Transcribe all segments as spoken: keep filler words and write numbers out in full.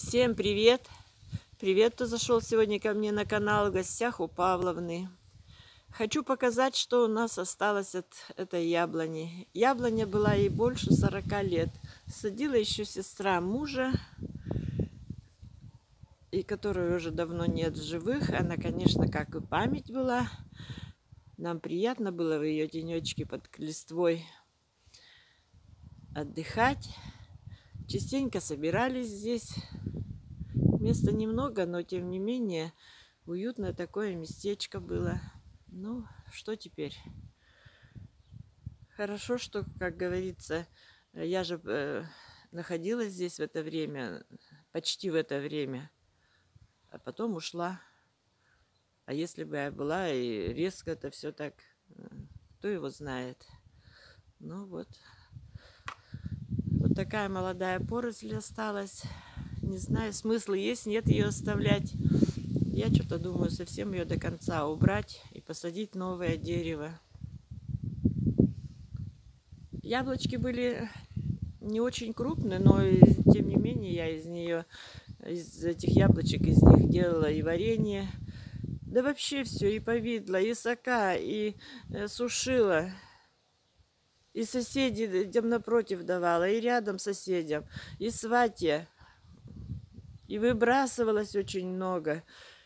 Всем привет! Привет, кто зашел сегодня ко мне на канал, в гостях у Павловны. Хочу показать, что у нас осталось от этой яблони. Яблоня была ей больше сорока лет. Садила еще сестра мужа, и которой уже давно нет в живых. Она, конечно, как и память была. Нам приятно было в ее тенечке под листвой отдыхать. Частенько собирались здесь. Места немного, но тем не менее уютное такое местечко было. Ну, что теперь? Хорошо, что, как говорится, я же э, находилась здесь в это время, почти в это время, а потом ушла. А если бы я была и резко это все так, кто его знает? Ну вот. Вот такая молодая поросль осталась. Не знаю, смысла есть, нет ее оставлять. Я что-то думаю совсем ее до конца убрать и посадить новое дерево. Яблочки были не очень крупные, но тем не менее я из нее, из этих яблочек, из них делала и варенье. Да вообще все, и повидло, и сока, и сушила. И соседям напротив давала, и рядом соседям, и сватья. И выбрасывалось очень много.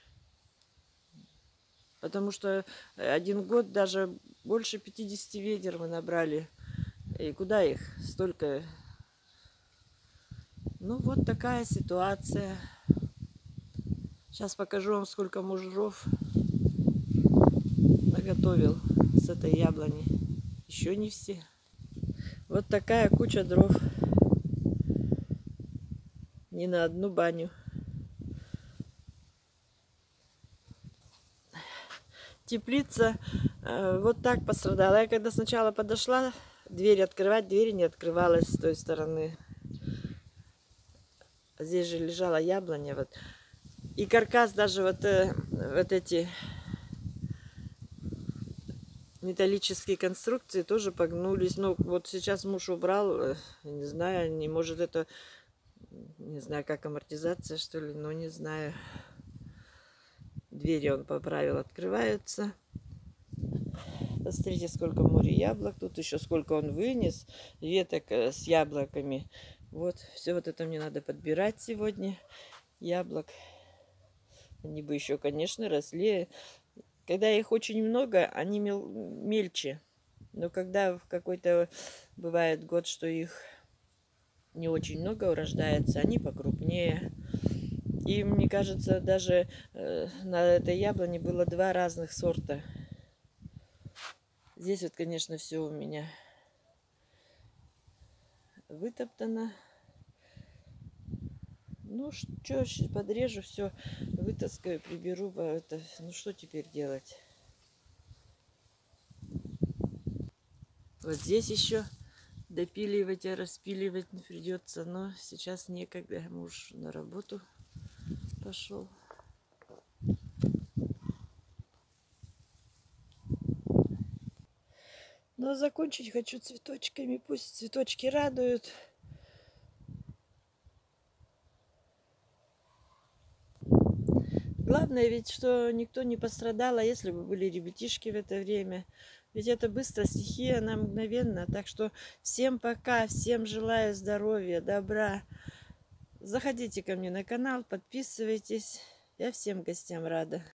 Потому что один год даже больше пятидесяти ведер мы набрали. И куда их столько? Ну, вот такая ситуация. Сейчас покажу вам, сколько мужеров наготовил с этой яблони. Еще не все. Вот такая куча дров. Не на одну баню. Теплица э, вот так пострадала. Я когда сначала подошла, дверь открывать, дверь не открывалась с той стороны. Здесь же лежала яблоня. Вот. И каркас даже вот, э, вот эти металлические конструкции тоже погнулись. Ну, вот сейчас муж убрал, э, не знаю, не может это, не знаю, как амортизация, что ли, но не знаю. Двери он поправил, открываются. Посмотрите, сколько море яблок. Тут еще сколько он вынес. Веток с яблоками. Вот, все вот это мне надо подбирать сегодня. Яблок. Они бы еще, конечно, росли. Когда их очень много, они мел мельче. Но когда в какой-то бывает год, что их не очень много урождается, они покрупнее. И мне кажется, даже э, на этой яблоне было два разных сорта. Здесь вот, конечно, все у меня вытоптано. Ну, что, подрежу все, вытаскаю, приберу. Это, ну, что теперь делать? Вот здесь еще допиливать, а распиливать не придется. Но сейчас некогда. Муж на работу пошел. Но закончить хочу цветочками. Пусть цветочки радуют. Главное ведь, что никто не пострадал, а если бы были ребятишки в это время. Ведь это быстро, стихия, она мгновенно. Так что всем пока, всем желаю здоровья, добра. Заходите ко мне на канал, подписывайтесь. Я всем гостям рада.